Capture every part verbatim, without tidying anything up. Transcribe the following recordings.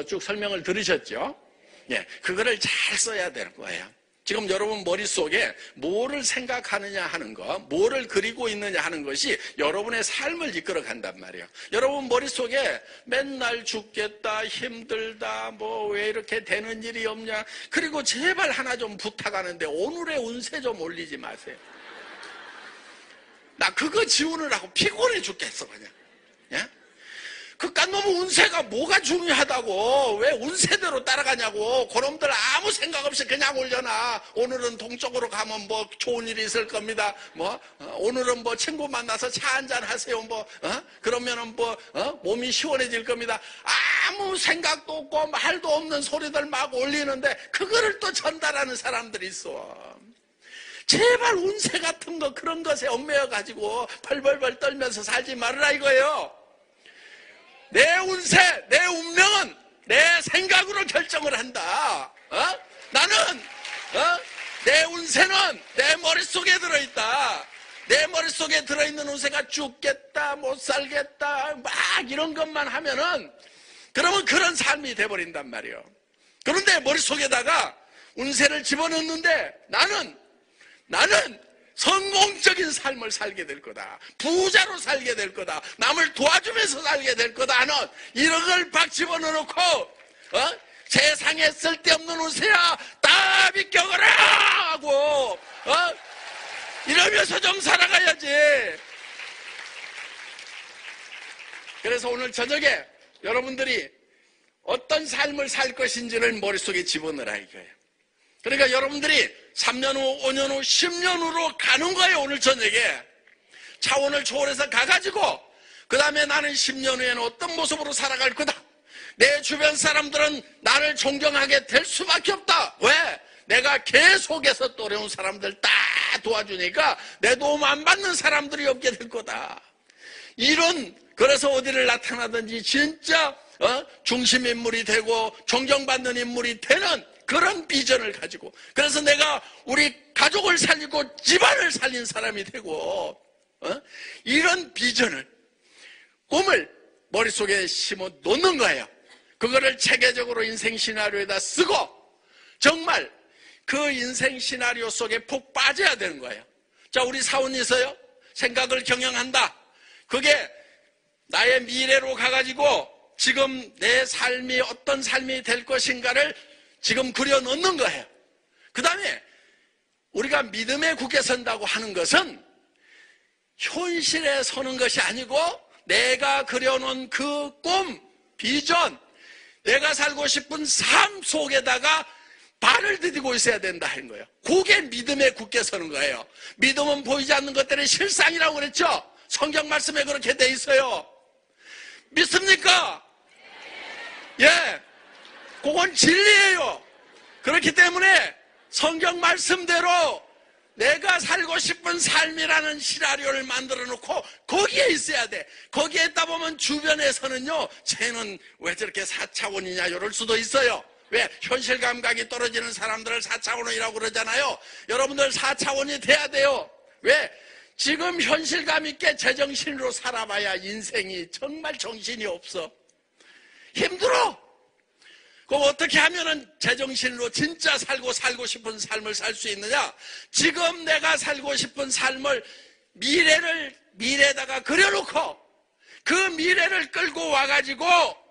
쭉 설명을 들으셨죠? 예, 그거를 잘 써야 되는 거예요. 지금 여러분 머릿속에 뭐를 생각하느냐 하는 거, 뭐를 그리고 있느냐 하는 것이 여러분의 삶을 이끌어 간단 말이에요. 여러분 머릿속에 맨날 죽겠다, 힘들다, 뭐 왜 이렇게 되는 일이 없냐, 그리고 제발 하나 좀 부탁하는데 오늘의 운세 좀 올리지 마세요. 나 그거 지우느라고 피곤해 죽겠어 그냥. 예? 그니까 너무 운세가 뭐가 중요하다고, 왜 운세대로 따라가냐고. 그놈들 아무 생각 없이 그냥 올려놔. 오늘은 동쪽으로 가면 뭐 좋은 일이 있을 겁니다. 뭐 어, 오늘은 뭐 친구 만나서 차 한잔 하세요. 뭐 어? 그러면은 뭐 어? 몸이 시원해질 겁니다. 아무 생각도 없고 말도 없는 소리들 막 올리는데 그거를 또 전달하는 사람들이 있어. 제발 운세 같은 거 그런 것에 얽매여가지고 벌벌벌 떨면서 살지 말으라 이거예요. 내 운세, 내 운명은 내 생각으로 결정을 한다. 어? 나는 어? 내 운세는 내 머릿속에 들어있다. 내 머릿속에 들어있는 운세가 죽겠다, 못 살겠다, 막 이런 것만 하면은 그러면 그런 삶이 돼버린단 말이에요. 그런데 머릿속에다가 운세를 집어넣는데 나는 나는 성공적인 삶을 살게 될 거다. 부자로 살게 될 거다. 남을 도와주면서 살게 될 거다. 는 이런 걸 막 집어넣어놓고 어? 세상에 쓸데없는 운세야 다 비껴거라 하고 어? 이러면서 좀 살아가야지. 그래서 오늘 저녁에 여러분들이 어떤 삶을 살 것인지를 머릿속에 집어넣으라 이거예요. 그러니까 여러분들이 삼 년 후, 오 년 후, 십 년 후로 가는 거예요. 오늘 저녁에 차원을 초월해서 가가지고 그 다음에 나는 십 년 후에는 어떤 모습으로 살아갈 거다. 내 주변 사람들은 나를 존경하게 될 수밖에 없다. 왜? 내가 계속해서 또래운 사람들 다 도와주니까 내 도움 안 받는 사람들이 없게 될 거다. 이런, 그래서 어디를 나타나든지 진짜 어? 중심 인물이 되고 존경받는 인물이 되는 그런 비전을 가지고, 그래서 내가 우리 가족을 살리고 집안을 살린 사람이 되고 어? 이런 비전을, 꿈을 머릿속에 심어 놓는 거예요. 그거를 체계적으로 인생 시나리오에다 쓰고 정말 그 인생 시나리오 속에 푹 빠져야 되는 거예요. 자, 우리 사원에서요 생각을 경영한다. 그게 나의 미래로 가가지고 지금 내 삶이 어떤 삶이 될 것인가를 지금 그려놓는 거예요. 그 다음에 우리가 믿음의 굳게 선다고 하는 것은 현실에 서는 것이 아니고 내가 그려놓은 그 꿈, 비전, 내가 살고 싶은 삶 속에다가 발을 디디고 있어야 된다 하는 거예요. 그게 믿음에 굳게 서는 거예요. 믿음은 보이지 않는 것들의 실상이라고 그랬죠. 성경 말씀에 그렇게 돼 있어요. 믿습니까? 예, 그건 진리예요. 그렇기 때문에 성경 말씀대로 내가 살고 싶은 삶이라는 시나리오를 만들어 놓고 거기에 있어야 돼. 거기에 있다 보면 주변에서는요, 쟤는 왜 저렇게 사 차원이냐 이럴 수도 있어요. 왜? 현실 감각이 떨어지는 사람들을 사 차원이라고 그러잖아요. 여러분들 사 차원이 돼야 돼요. 왜? 지금 현실감 있게 제정신으로 살아봐야 인생이 정말 정신이 없어. 힘들어. 그럼 어떻게 하면은 제정신으로 진짜 살고 살고 싶은 삶을 살 수 있느냐? 지금 내가 살고 싶은 삶을 미래를 미래에다가 그려놓고 그 미래를 끌고 와가지고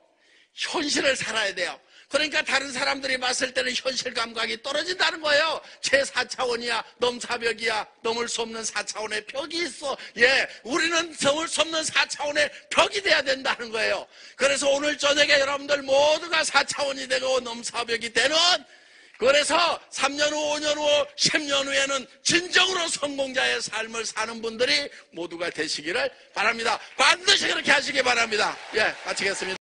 현실을 살아야 돼요. 그러니까 다른 사람들이 봤을 때는 현실 감각이 떨어진다는 거예요. 제 사 차원이야, 넘사벽이야, 넘을 수 없는 사 차원의 벽이 있어. 예, 우리는 넘을 수 없는 사 차원의 벽이 돼야 된다는 거예요. 그래서 오늘 저녁에 여러분들 모두가 사 차원이 되고 넘사벽이 되는, 그래서 삼 년 후, 오 년 후, 십 년 후에는 진정으로 성공자의 삶을 사는 분들이 모두가 되시기를 바랍니다. 반드시 그렇게 하시기 바랍니다. 예, 마치겠습니다.